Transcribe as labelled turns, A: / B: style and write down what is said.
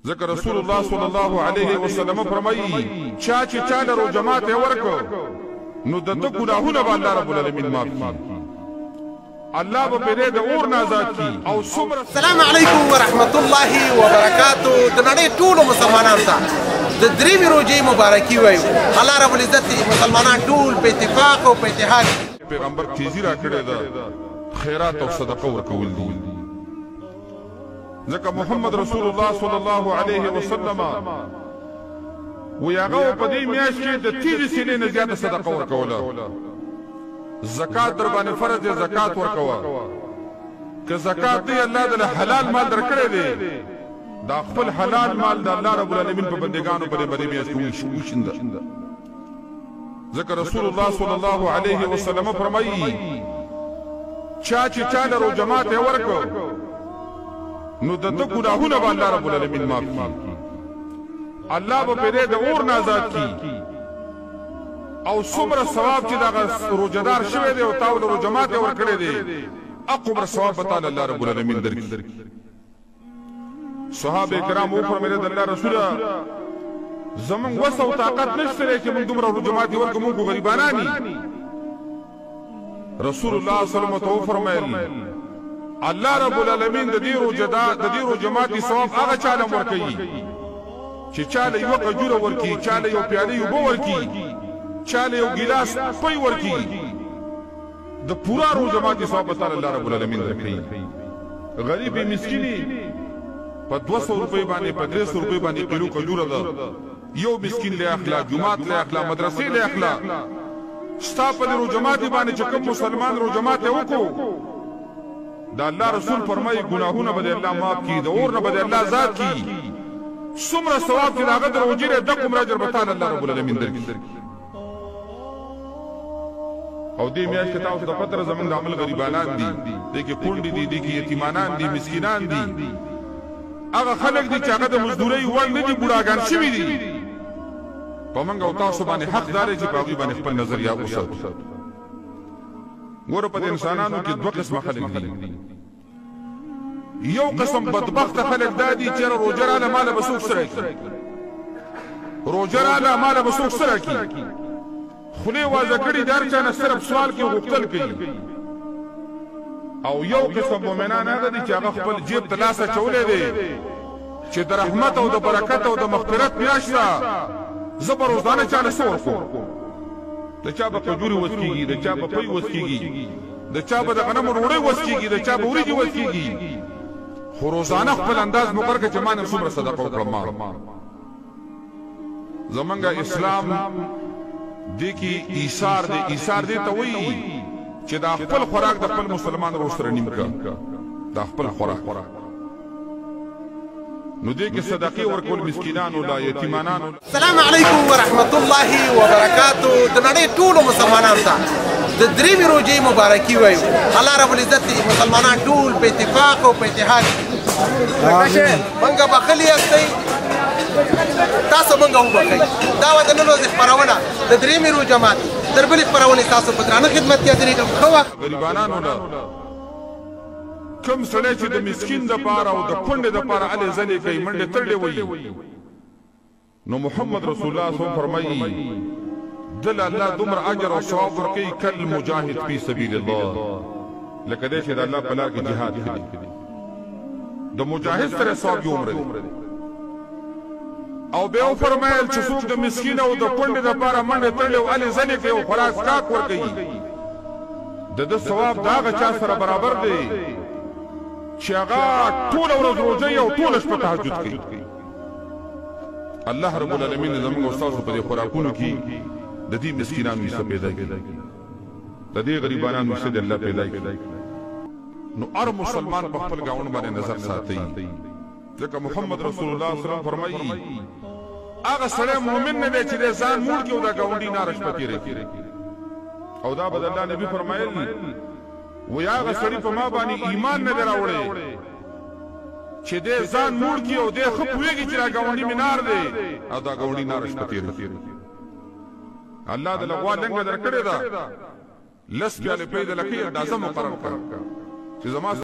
A: ذکر رسول الله صلی الله علیه وسلم فرمایي چا چې چا له جماعت ورکو نو دته ګناهونه به الله رب العالمین معاف کړي، الله به پیره د اور نه آزاد کړي. او څومره
B: السلام علیکم ورحمت الله وبرکاتو. د نړۍ ټولو مسلمانانو ته د دریمې روژې مبارکي وایو. الله رب العزت مسلمانان ټول په اتفاق او په اتحاد
A: پیغمبر تیزی را کړې ده خیرات او صدقه ورکول دي، ځکه محمد رسول الله صلی الله علیه وسلم وی هغه په دې میاشت کې د تیزې سینې نه زیاته صدقه ورکوله. زکات در باندې فرض دی، زکات ورکوه. که زکات دی الله د حلال مال درکړی دی، دا خپل حلال مال د الله رب العالمین په بندګانو باندې په دې میاشت کې وشینده. ذکر رسول الله صلی الله علیه وسلم فرمایي چا چې چا له جماعت ورکو نو دته ګناهونه به الله رب العالمین معاف کړي، الله به پیره د اور نه آزاد کړي. او څومره ثواب چې دغه روزدار شوی دی او تاو له جماعت ورکړی دی، اقبر ثواب به تعالی الله رب العالمین درکړي. صحابه کرام وفرمایل د الله رسوله زمون وس او طاقت نشته چې موږ دومره جماعت ورکو، موږ غریبانان یو. رسول الله صلی الله علیه وسلم فرمایل الله رب العالمین د دې رو جماعتي ثواب هغه چاله ورکوي چې چاله یو قجوره ورکي، چاله یو پیاله یو ورکي، چاله یو ګلاس پي ورکي، د پورا رو جماعتي ثواب تعالی الله رب العالمین درکوي. غریب مسکینی په 200 روپۍ باندې په 300 روپۍ باندې کیلو قجوره ده، یو مسکین له اخلا جماعت له اخلا مدرسې له اخلا ستا په رو جماعت باندې چې کوم مسلمان رو جماعت وکړو دا الله رسول فرمایي ګناهونه به الله معاف کړي، د اور نه به الله آزاد کړي. څومره ثواب چې هغه د روزې د کوم اجر به تعالی الله رب العالمین درکړي. او دې میاشت کې تاسو د پتر زمونږ د عمل غریبانان دي، دې کې کونډې دي، دې کې یتیمانان دي، مسکینان دي، هغه خلک دي چې هغه د مزدورۍ وړ نه دي، بوډاګان شوي دي. په موږ او تاسو باندې حق دار چې په هغوی باندې خپل نظریه وساتو. ګوره په انسانانو کې دوه قسمه خلک دي. یو قسم بدبخت خلک دا دي چې روزه رااله ماله به څوک سره کړي، روزه رااله ماله به څوک سره کړي، خولې وازه کړي د هر چا نه صرف سوال کې غوښتل کوي. او یو قسم مؤمنان هغه دي چې هغه خپل جیب ته لاس اچولی دی چې د رحمت او د برکت او د مغفرت میاشت ده، زه به روزانه چاله څه ورکوم. د چا به کجورې وس کېږي، د چا به پۍ وس کېږي، د چا به د غنمو ډوډۍ وس کېږي، د چا به وریجې وس کېږي، خو روزانه خپل انداز مقرر کړه چې ما نن څومره صدقه وکړم. زمونږ اسلام دې کې ایثار دی. ایثار دې ته وایي چې دا خپل خوراک د خپل مسلمان ورور سره نیم کړه، دا خپل خوراک. نو دې کې صدقې ورکول مسکینانو لا یتیمانانو.
B: السلام علیکم ورحمت الله وبرکاتو. د نړۍ ټولو مسلمانانو ته د دریمې روژې مبارکي وایو. الله رب العزت مسلمانان ټول په اتفاق او په اتحاد موږ بخلي یاستئ، تاسو موږ وبخئ. دا وه د نن ورځې خپرونه د دریمې روژه ماتې تر بلې خپرونې تاسو په درانه خدمت کې حاضرېږم. ښه وخت.
A: غریبانانو له کوم سړی چې د مسکین دپاره او د کونډې دپاره هلې ځلې کوي، منډې ترډې وایي، نو محمد رسول الله صلی الله علیه وسلم فرمایي دل الله دومره اجر او ثواب ورکوي کل مجاهد فی سبیل الله، لکه دی چې د الله په لار کې جهاد کړي. د مجاهد سره ثواب یو عمر دی. او بیا وفرمایل چې څوک د مسکین او د کونډې دپاره منډې ترډې او هلې ځلې کوي او خوراک څښاک ورکوي، د ده ثواب د هغه چا سره برابر دی چې هغه ټوله ورځ روژه او ټوله شپه تهجد کوي. الله رب العالمین زموږ او ستاسو په دې خوراکونو کې د دې مسکینانو حصه پیدا کړي، د دې غریبانانو حصه د الله پیدا کړي. نو هر مسلمان په خپل ګاونډ باندې نظر ساتي، ځکه محمد رسول الله صلی الله علیه وسلم فرمایي هغه سړی مؤمن نه دی چې د ځان موړ کړي او د ګاونډي ناره شپه تېره کړي. او دا به د الله نبي فرمایل وی هغه سړي په ما باندې ایمان نه دی راوړی چې دې ځان موړ کړي او دې ښه پوهېږي چې دا ګاونډي مې نار دی او دا ګاونډي ناره شپه تېره کړي. الله د لغوا لنګه درکړې ده، 10 پیالې پۍ د لکۍ اندازه مقرر کړه چې زما